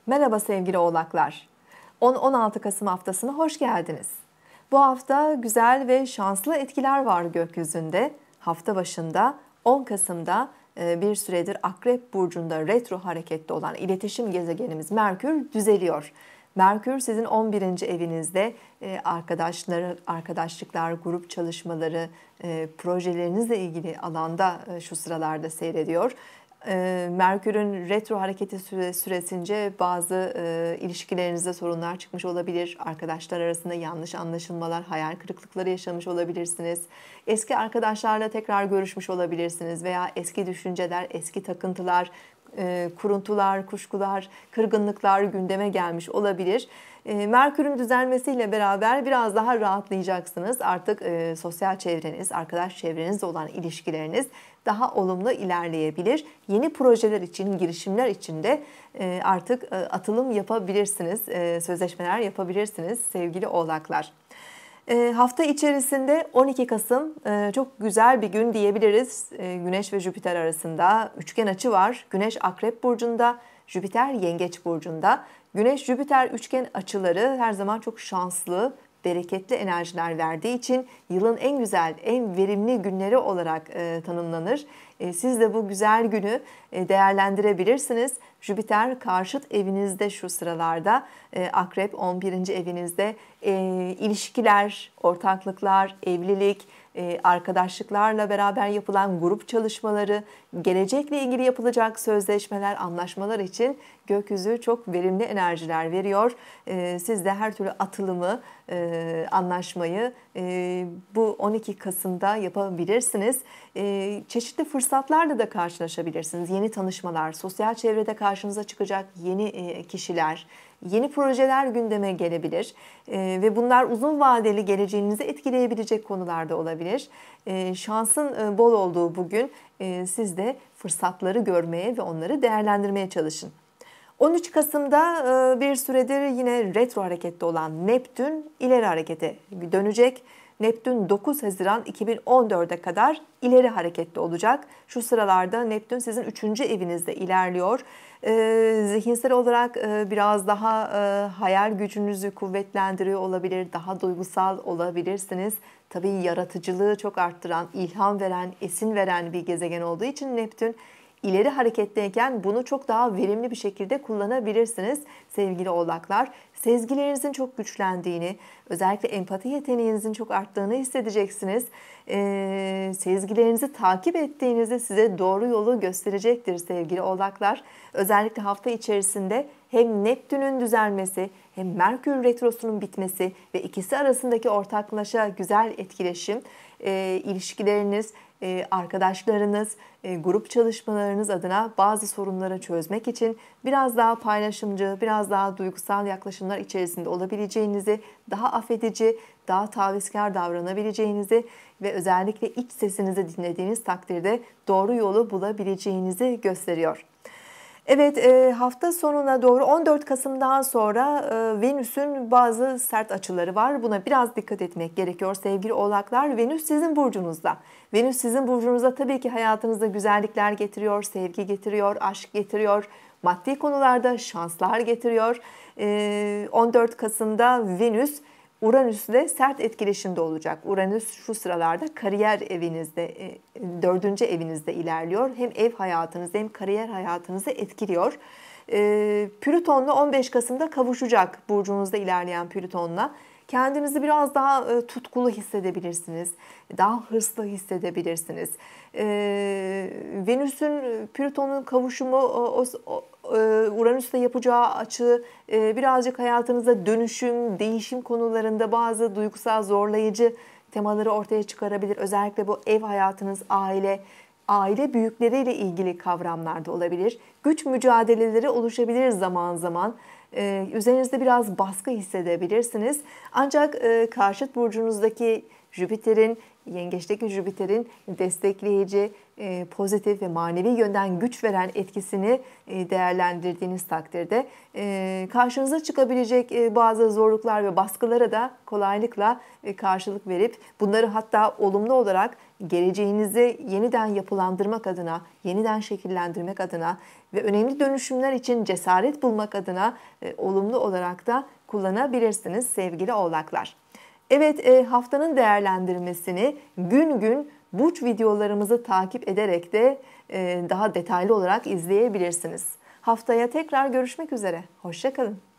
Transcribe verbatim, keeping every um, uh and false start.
Merhaba sevgili oğlaklar. on on altı Kasım haftasına hoş geldiniz. Bu hafta güzel ve şanslı etkiler var gökyüzünde. Hafta başında on Kasım'da bir süredir Akrep Burcu'nda retro harekette olan iletişim gezegenimiz Merkür düzeliyor. Merkür sizin on birinci evinizde arkadaşlar, arkadaşlıklar, grup çalışmaları, projelerinizle ilgili alanda şu sıralarda seyrediyor. Merkür'ün retro hareketi süresince bazı e, ilişkilerinizde sorunlar çıkmış olabilir. Arkadaşlar arasında yanlış anlaşılmalar, hayal kırıklıkları yaşamış olabilirsiniz. Eski arkadaşlarla tekrar görüşmüş olabilirsiniz veya eski düşünceler, eski takıntılar, e, kuruntular, kuşkular, kırgınlıklar gündeme gelmiş olabilir. E, Merkür'ün düzelmesiyle beraber biraz daha rahatlayacaksınız. Artık e, sosyal çevreniz, arkadaş çevrenizle olan ilişkileriniz daha olumlu ilerleyebilir. Yeni projeler için, girişimler için de artık atılım yapabilirsiniz, sözleşmeler yapabilirsiniz sevgili oğlaklar. Hafta içerisinde on iki Kasım çok güzel bir gün diyebiliriz. Güneş ve Jüpiter arasında üçgen açı var. Güneş Akrep Burcu'nda, Jüpiter Yengeç Burcu'nda. Güneş-Jüpiter üçgen açıları her zaman çok şanslı, bereketli enerjiler verdiği için yılın en güzel, en verimli günleri olarak e, tanımlanır. E, siz de bu güzel günü e, değerlendirebilirsiniz. Jüpiter karşıt evinizde şu sıralarda, e, Akrep on birinci evinizde e, ilişkiler, ortaklıklar, evlilik, e, arkadaşlıklarla beraber yapılan grup çalışmaları, gelecekle ilgili yapılacak sözleşmeler, anlaşmalar için gökyüzü çok verimli enerjiler veriyor. E, siz de her türlü atılımı, e, anlaşmayı e, bu on iki Kasım'da yapabilirsiniz. E, çeşitli fırsatlarla da karşılaşabilirsiniz. Yeni tanışmalar, sosyal çevrede karşınıza çıkacak yeni e, kişiler, yeni projeler gündeme gelebilir e, ve bunlar uzun vadeli geleceğinizi etkileyebilecek konularda olabilir. E, şansın e, bol olduğu bugün e, siz de fırsatları görmeye ve onları değerlendirmeye çalışın. on üç Kasım'da e, bir süredir yine retro harekette olan Neptün ileri harekete dönecek. Neptün dokuz Haziran iki bin on dört'e kadar ileri harekette olacak. Şu sıralarda Neptün sizin üçüncü evinizde ilerliyor. Ee, zihinsel olarak e, biraz daha e, hayal gücünüzü kuvvetlendiriyor olabilir, daha duygusal olabilirsiniz. Tabii yaratıcılığı çok arttıran, ilham veren, esin veren bir gezegen olduğu için Neptün ileri hareketteyken bunu çok daha verimli bir şekilde kullanabilirsiniz sevgili oğlaklar. Sezgilerinizin çok güçlendiğini, özellikle empati yeteneğinizin çok arttığını hissedeceksiniz. Ee, sezgilerinizi takip ettiğinizde size doğru yolu gösterecektir sevgili oğlaklar. Özellikle hafta içerisinde hem Neptün'ün düzelmesi hem Merkür Retrosu'nun bitmesi ve ikisi arasındaki ortaklaşa güzel etkileşim, e, ilişkileriniz, arkadaşlarınız, grup çalışmalarınız adına bazı sorunları çözmek için biraz daha paylaşımcı, biraz daha duygusal yaklaşımlar içerisinde olabileceğinizi, daha affedici, daha tavizkar davranabileceğinizi ve özellikle iç sesinizi dinlediğiniz takdirde doğru yolu bulabileceğinizi gösteriyor. Evet, hafta sonuna doğru on dört Kasım'dan sonra Venüs'ün bazı sert açıları var. Buna biraz dikkat etmek gerekiyor sevgili oğlaklar. Venüs sizin burcunuzda. Venüs sizin burcunuzda tabii ki hayatınızda güzellikler getiriyor, sevgi getiriyor, aşk getiriyor. Maddi konularda şanslar getiriyor. on dört Kasım'da Venüs Uranüs'le sert etkileşimde olacak. Uranüs şu sıralarda kariyer evinizde, dördüncü evinizde ilerliyor. Hem ev hayatınızı hem kariyer hayatınızı etkiliyor. Plüton'la on beş Kasım'da kavuşacak, burcunuzda ilerleyen Plüton'la. Kendinizi biraz daha tutkulu hissedebilirsiniz, daha hırslı hissedebilirsiniz. Venüs'ün Plüton'un kavuşumu, o, o, Uranüs'te yapacağı açı birazcık hayatınızda dönüşüm, değişim konularında bazı duygusal zorlayıcı temaları ortaya çıkarabilir. Özellikle bu ev hayatınız, aile, aile büyükleriyle ilgili kavramlarda olabilir. Güç mücadeleleri oluşabilir zaman zaman. Üzerinizde biraz baskı hissedebilirsiniz. Ancak karşıt burcunuzdaki Jüpiter'in, yengeçteki Jüpiter'in destekleyici, e, pozitif ve manevi yönden güç veren etkisini e, değerlendirdiğiniz takdirde e, karşınıza çıkabilecek e, bazı zorluklar ve baskılara da kolaylıkla e, karşılık verip bunları hatta olumlu olarak geleceğinizi yeniden yapılandırmak adına, yeniden şekillendirmek adına ve önemli dönüşümler için cesaret bulmak adına e, olumlu olarak da kullanabilirsiniz sevgili Oğlaklar. Evet, e, haftanın değerlendirmesini gün gün burç videolarımızı takip ederek de e, daha detaylı olarak izleyebilirsiniz. Haftaya tekrar görüşmek üzere. Hoşça kalın.